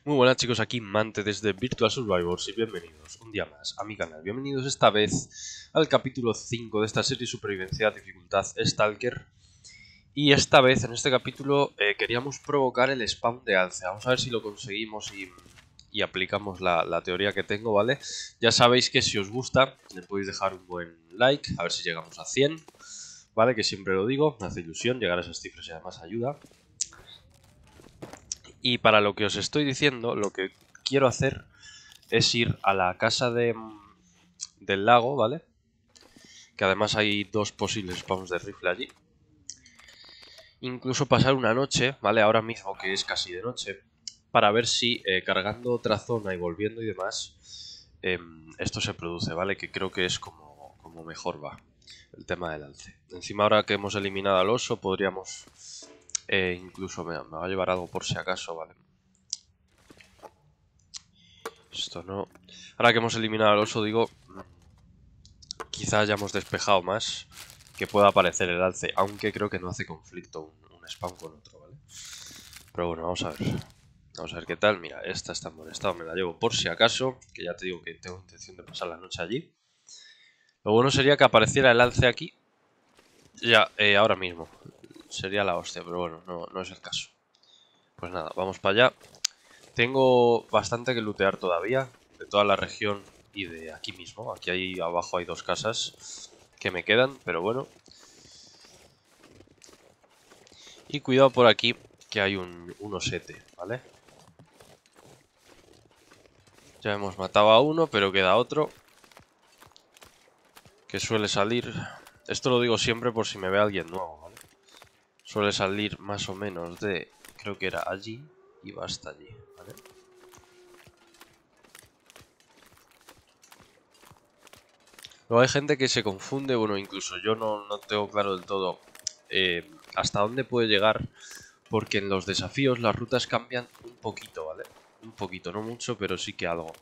Muy buenas chicos, aquí Mante desde Virtual Survivors y bienvenidos un día más a mi canal. Bienvenidos esta vez al capítulo 5 de esta serie Supervivencia dificultad Stalker. Y esta vez, en este capítulo, queríamos provocar el spawn de alce. Vamos a ver si lo conseguimos y aplicamos la teoría que tengo, ¿vale? Ya sabéis que si os gusta, le podéis dejar un buen like, a ver si llegamos a 100, ¿vale? Que siempre lo digo, me hace ilusión llegar a esas cifras y además ayuda. Y para lo que os estoy diciendo, lo que quiero hacer es ir a la casa del lago, ¿vale? Que además hay dos posibles spawns de rifle allí. Incluso pasar una noche, ¿vale? Ahora mismo que es casi de noche, para ver si cargando otra zona y volviendo y demás, esto se produce, ¿vale? Que creo que es como mejor va el tema del alce. Encima ahora que hemos eliminado al oso, podríamos... incluso me va a llevar algo por si acaso, ¿vale? Esto no... Ahora que hemos eliminado al oso, digo... Quizá hayamos despejado más que pueda aparecer el alce, aunque creo que no hace conflicto un spawn con otro, ¿vale? Pero bueno, vamos a ver. Vamos a ver qué tal. Mira, esta está en buen estado, me la llevo por si acaso, que ya te digo que tengo intención de pasar la noche allí. Lo bueno sería que apareciera el alce aquí, ya, ahora mismo. Sería la hostia, pero bueno, no es el caso. Pues nada, vamos para allá. Tengo bastante que lootear todavía, de toda la región y de aquí mismo. Aquí ahí abajo hay dos casas que me quedan, pero bueno. Y cuidado por aquí, que hay un osete, ¿vale? Ya hemos matado a uno, pero queda otro que suele salir. Esto lo digo siempre por si me ve alguien nuevo, ¿vale? Suele salir más o menos de... Creo que era allí y va hasta allí, ¿vale? Luego hay gente que se confunde, bueno, incluso yo no tengo claro del todo hasta dónde puede llegar, porque en los desafíos las rutas cambian un poquito, ¿vale? Un poquito, no mucho, pero sí que algo.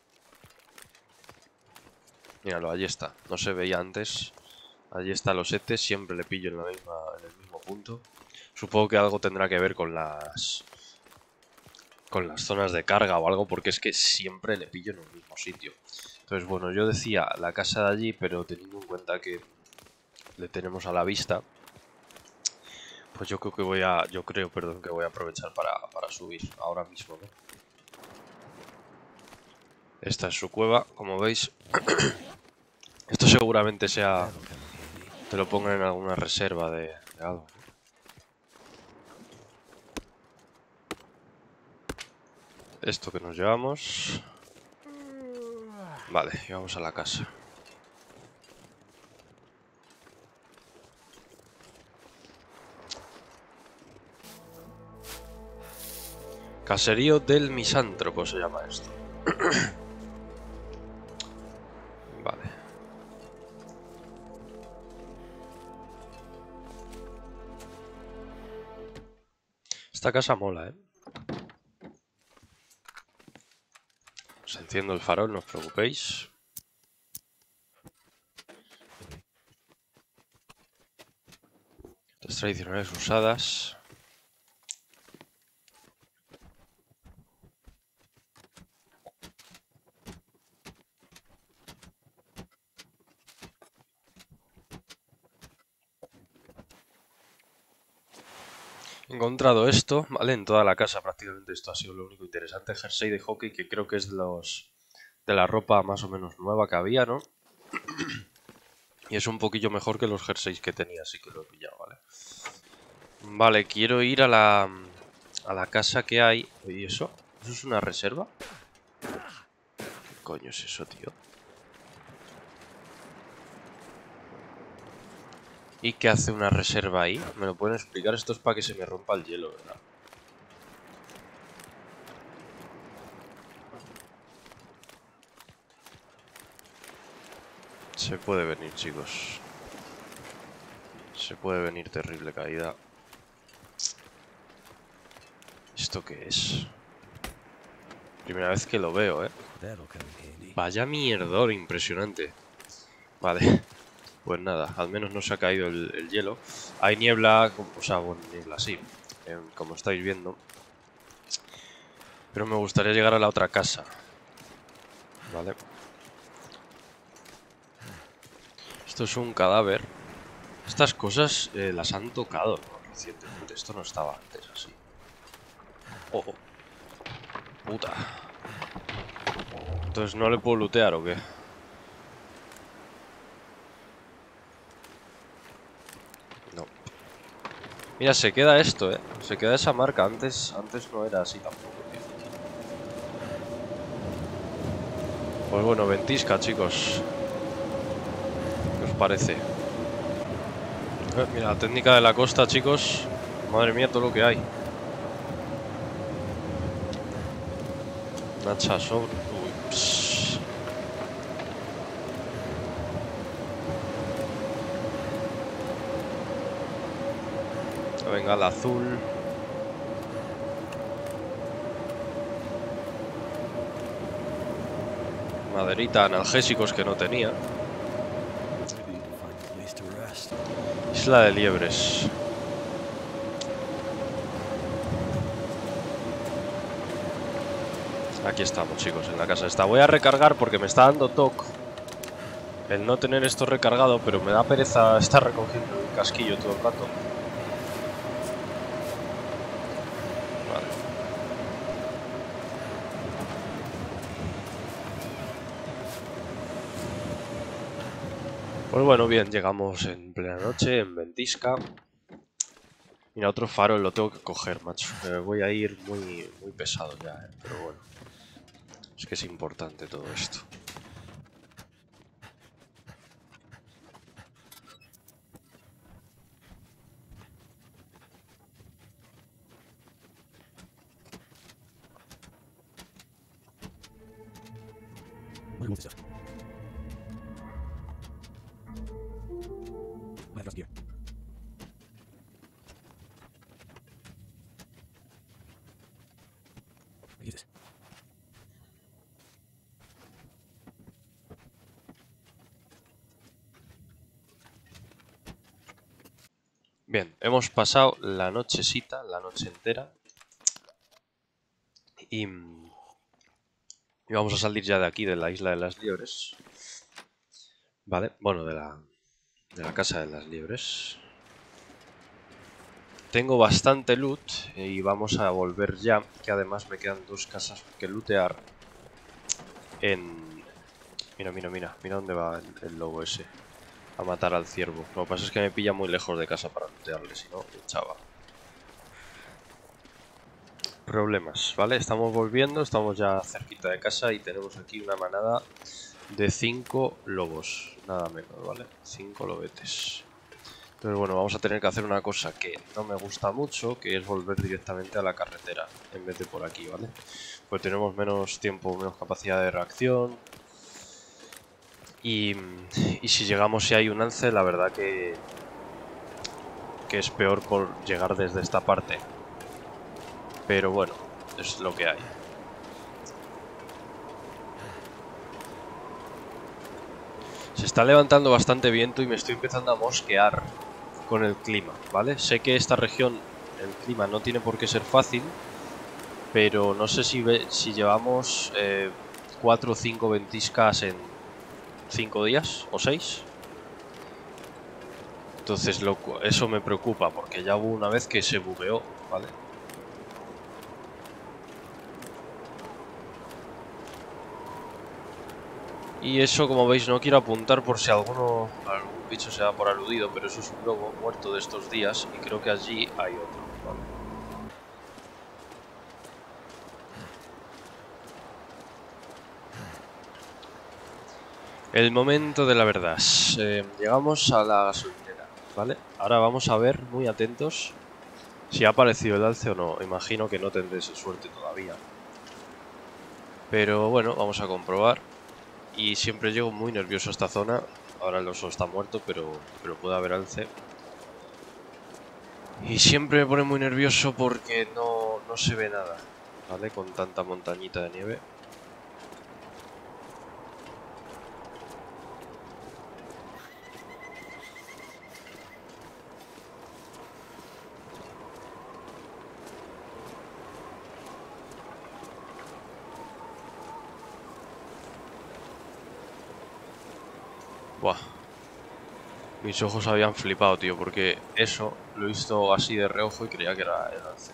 Míralo, allí está. No se veía antes. Allí está el osete, siempre le pillo en el mismo punto. Supongo que algo tendrá que ver con las zonas de carga o algo, porque es que siempre le pillo en el mismo sitio. Entonces, bueno, yo decía la casa de allí, pero teniendo en cuenta que le tenemos a la vista, pues yo creo que voy a aprovechar para subir ahora mismo, ¿no? Esta es su cueva, como veis. Esto seguramente sea... Te lo pongan en alguna reserva de algo. Esto que nos llevamos. Vale, y vamos a la casa. Caserío del misántropo se llama esto. Vale. Esta casa mola, ¿eh? Os enciendo el farol, no os preocupéis. Las tradicionales usadas. He encontrado esto, ¿vale? En toda la casa prácticamente esto ha sido lo único interesante. Jersey de hockey, que creo que es de la ropa más o menos nueva que había, ¿no? Y es un poquillo mejor que los jerseys que tenía, así que lo he pillado, ¿vale? Vale, quiero ir a la casa que hay. ¿Y eso? ¿Eso es una reserva? ¿Qué coño es eso, tío? ¿Y qué hace una reserva ahí? ¿Me lo pueden explicar? Esto es para que se me rompa el hielo, ¿verdad? Se puede venir, chicos. Se puede venir terrible caída. ¿Esto qué es? Primera vez que lo veo, ¿eh? Vaya mierdor impresionante. Vale. Pues nada, al menos no se ha caído el hielo. Hay niebla, o sea, bueno, niebla sí, como estáis viendo. Pero me gustaría llegar a la otra casa. Vale. Esto es un cadáver. Estas cosas las han tocado, ¿no? Recientemente. Esto no estaba antes así. Oh, oh. Puta. Entonces, ¿no le puedo lootear o qué? No. Mira, se queda esto, ¿eh? Se queda esa marca. Antes no era así tampoco, tío. Pues bueno, ventisca, chicos. ¿Qué os parece? Mira, la técnica de la costa, chicos. Madre mía, todo lo que hay. Nacha sobre... Uy, pss. Venga, el azul. Maderita, analgésicos que no tenía. Isla de liebres. Aquí estamos, chicos, en la casa esta. Voy a recargar porque me está dando toque el no tener esto recargado, pero me da pereza estar recogiendo el casquillo todo el rato. Vale. Pues bueno, bien, llegamos en plena noche, en ventisca. Mira, otro faro lo tengo que coger, macho. Voy a ir muy pesado ya, pero bueno. Es que es importante todo esto. Bien, hemos pasado la nochecita, la noche entera. Y vamos a salir ya de aquí, de la isla de las liebres. Vale, bueno, de la casa de las liebres. Tengo bastante loot y vamos a volver ya, que además me quedan dos casas que lootear en... Mira dónde va el lobo ese. A matar al ciervo. Lo que pasa es que me pilla muy lejos de casa para lootearle, si no, echaba. Problemas, ¿vale? Estamos volviendo, estamos ya cerquita de casa y tenemos aquí una manada de 5 lobos, nada menos, ¿vale? 5 lobetes. Entonces, bueno, vamos a tener que hacer una cosa que no me gusta mucho, que es volver directamente a la carretera, en vez de por aquí, ¿vale? Pues tenemos menos tiempo, menos capacidad de reacción. Y si llegamos y hay un alce, la verdad que es peor por llegar desde esta parte. Pero bueno, es lo que hay. Se está levantando bastante viento y me estoy empezando a mosquear con el clima, ¿vale? Sé que esta región, el clima no tiene por qué ser fácil, pero no sé si llevamos 4 o 5 ventiscas en 5 días o 6. Entonces eso me preocupa, porque ya hubo una vez que se bugueó, ¿vale? Y eso, como veis, no quiero apuntar por si algún bicho se da por aludido, pero eso es un lobo muerto de estos días y creo que allí hay otro, ¿vale? El momento de la verdad. Llegamos a la gasolinera, ¿vale? Ahora vamos a ver, muy atentos, si ha aparecido el alce o no. Imagino que no tendré esa suerte todavía. Pero bueno, vamos a comprobar. Y siempre llego muy nervioso a esta zona. Ahora el oso está muerto, pero puede haber alce. Y siempre me pone muy nervioso porque no se ve nada, ¿vale? Con tanta montañita de nieve. Buah. Mis ojos habían flipado, tío, porque eso lo he visto así de reojo y creía que era el alce.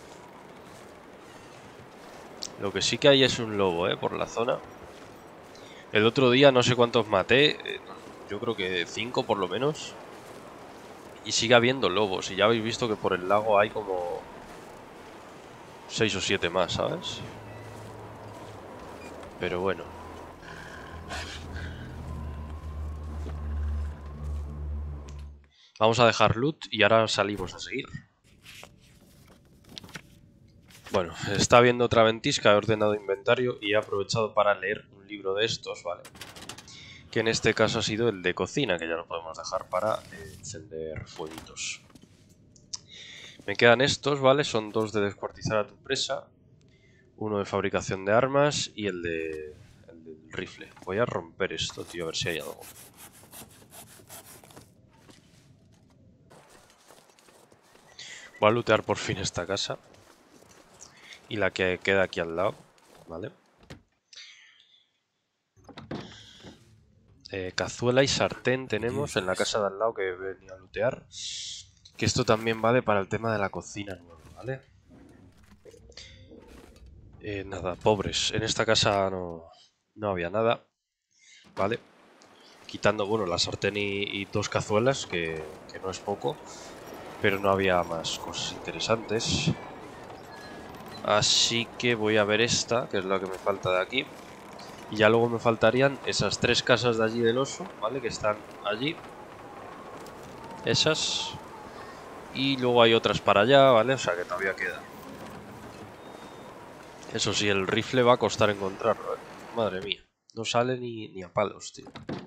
Lo que sí que hay es un lobo, por la zona. El otro día no sé cuántos maté, yo creo que 5 por lo menos. Y sigue habiendo lobos, y ya habéis visto que por el lago hay como 6 o 7 más, ¿sabes? Pero bueno. Vamos a dejar loot y ahora salimos a seguir. Bueno, está viendo otra ventisca, he ordenado inventario y he aprovechado para leer un libro de estos, ¿vale? Que en este caso ha sido el de cocina, que ya lo podemos dejar para encender fueguitos. Me quedan estos, ¿vale? Son 2 de descuartizar a tu presa, uno de fabricación de armas y el del rifle. Voy a romper esto, tío, a ver si hay algo. Voy a lootear por fin esta casa. Y la que queda aquí al lado, ¿vale? Cazuela y sartén tenemos en la casa de al lado que venía a lootear. Que esto también vale para el tema de la cocina nueva, ¿vale? Nada, pobres. En esta casa no había nada, ¿vale? Quitando, bueno, la sartén y 2 cazuelas, que no es poco. Pero no había más cosas interesantes. Así que voy a ver esta, que es la que me falta de aquí. Y ya luego me faltarían esas 3 casas de allí del oso, ¿vale? Que están allí. Esas. Y luego hay otras para allá, ¿vale? O sea que todavía queda. Eso sí, el rifle va a costar encontrarlo, ¿eh? Madre mía. No sale ni a palos, tío.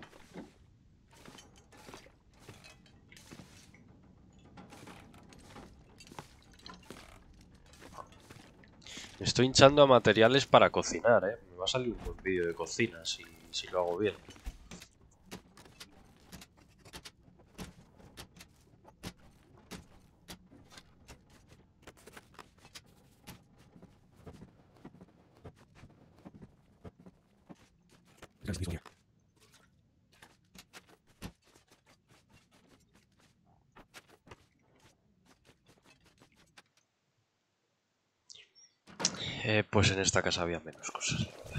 Me estoy hinchando a materiales para cocinar, ¿eh? Me va a salir un buen vídeo de cocina si lo hago bien. Pues en esta casa había menos cosas, la verdad.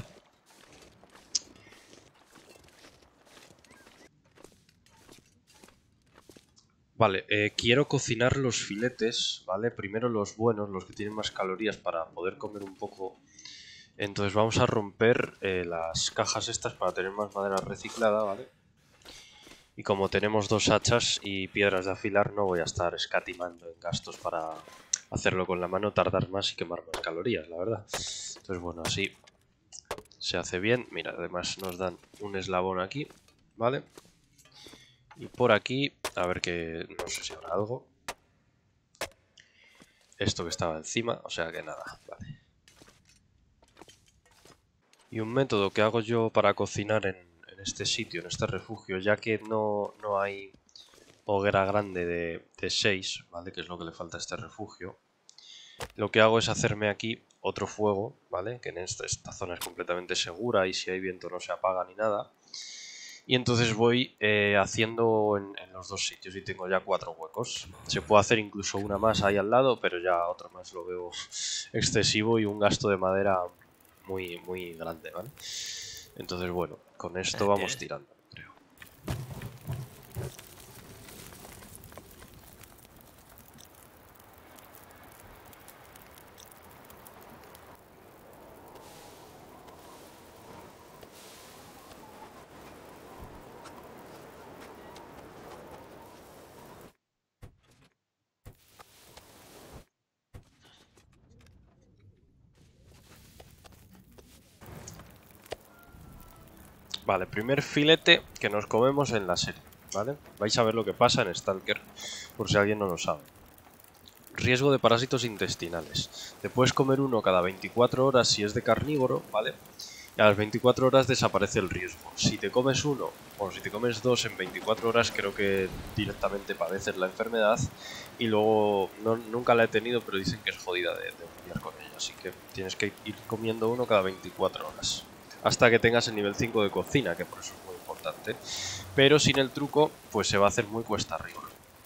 Vale, quiero cocinar los filetes, ¿vale? Primero los buenos, los que tienen más calorías para poder comer un poco. Entonces vamos a romper las cajas estas para tener más madera reciclada, ¿vale? Y como tenemos 2 hachas y piedras de afilar, no voy a estar escatimando en gastos para hacerlo con la mano, tardar más y quemar más calorías, la verdad. Entonces, bueno, así se hace bien. Mira, además nos dan un eslabón aquí, ¿vale? Y por aquí, a ver que no sé si habrá algo. Esto que estaba encima, o sea que nada, vale. Y un método que hago yo para cocinar en este sitio, en este refugio, ya que no hay hoguera grande de 6, ¿vale? Que es lo que le falta a este refugio. Lo que hago es hacerme aquí otro fuego, ¿vale? Que en esta zona es completamente segura y si hay viento no se apaga ni nada. Y entonces voy haciendo en los 2 sitios y tengo ya 4 huecos. Se puede hacer incluso una más ahí al lado, pero ya otra más lo veo excesivo y un gasto de madera muy, muy grande, ¿vale? Entonces, bueno, con esto vamos tirando, creo. Vale, primer filete que nos comemos en la serie, ¿vale? Vais a ver lo que pasa en Stalker, por si alguien no lo sabe. Riesgo de parásitos intestinales. Te puedes comer uno cada 24 horas si es de carnívoro, ¿vale? Y a las 24 horas desaparece el riesgo. Si te comes uno o si te comes 2 en 24 horas, creo que directamente padeces la enfermedad. Y luego, nunca la he tenido, pero dicen que es jodida de lidiar con ella. Así que tienes que ir comiendo uno cada 24 horas. Hasta que tengas el nivel 5 de cocina, que por eso es muy importante. importante. Pero sin el truco, pues se va a hacer muy cuesta arriba.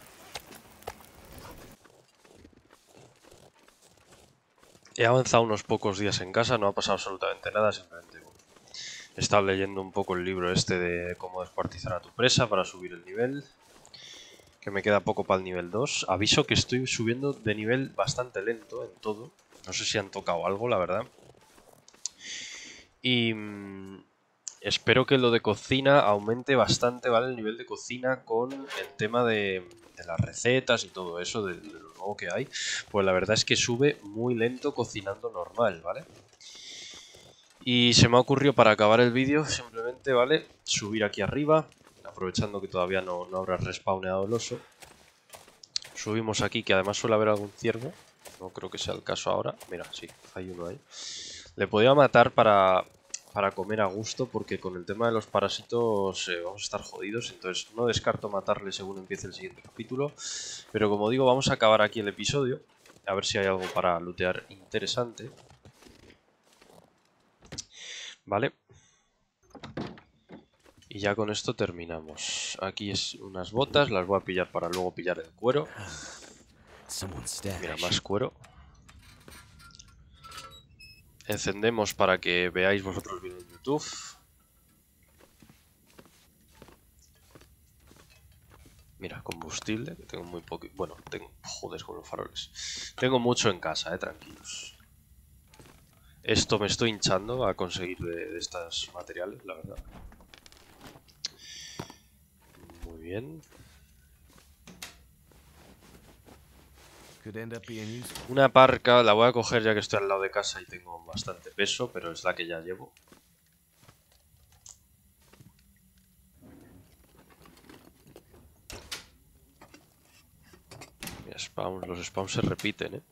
He avanzado unos pocos días en casa, no ha pasado absolutamente nada, simplemente he estado leyendo un poco el libro este de cómo descuartizar a tu presa para subir el nivel. Que me queda poco para el nivel 2. Aviso que estoy subiendo de nivel bastante lento en todo. No sé si han tocado algo, la verdad. Y espero que lo de cocina aumente bastante, ¿vale? El nivel de cocina con el tema de las recetas y todo eso, de lo nuevo que hay. Pues la verdad es que sube muy lento cocinando normal, ¿vale? Y se me ha ocurrido para acabar el vídeo simplemente, ¿vale? Subir aquí arriba, aprovechando que todavía no habrá respawneado el oso. Subimos aquí, que además suele haber algún ciervo. No creo que sea el caso ahora. Mira, sí, hay uno ahí. Le podía matar para comer a gusto, porque con el tema de los parásitos vamos a estar jodidos. Entonces no descarto matarle según empiece el siguiente capítulo. Pero como digo, vamos a acabar aquí el episodio. A ver si hay algo para lootear interesante. Vale. Y ya con esto terminamos. Aquí es unas botas, las voy a pillar para luego pillar el cuero. Mira, más cuero. Encendemos para que veáis vosotros bien en YouTube. Mira, combustible, que tengo muy poco. Bueno, tengo. Joder, con los faroles. Tengo mucho en casa, tranquilos. Esto me estoy hinchando a conseguir de estos materiales, la verdad. Muy bien. Una parca, la voy a coger ya que estoy al lado de casa y tengo bastante peso, pero es la que ya llevo. Los spawns se repiten,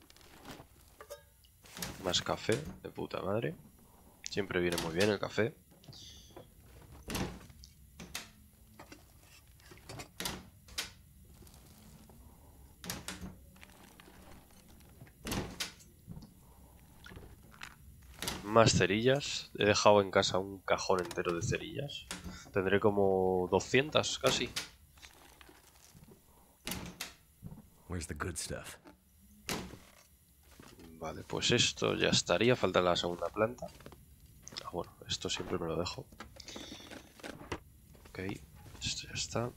Más café, de puta madre. Siempre viene muy bien el café. Más cerillas. He dejado en casa un cajón entero de cerillas. Tendré como 200 casi. Vale, pues esto ya estaría. Falta la segunda planta. Ah, bueno, esto siempre me lo dejo. Ok, esto ya está.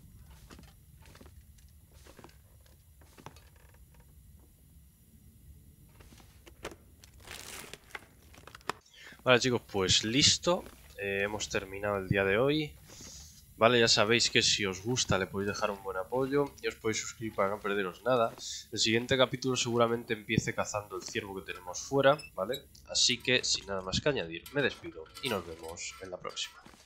Vale, chicos, pues listo. Hemos terminado el día de hoy. Vale, ya sabéis que si os gusta le podéis dejar un buen apoyo y os podéis suscribir para no perderos nada. El siguiente capítulo seguramente empiece cazando el ciervo que tenemos fuera, ¿vale? Así que sin nada más que añadir, me despido y nos vemos en la próxima.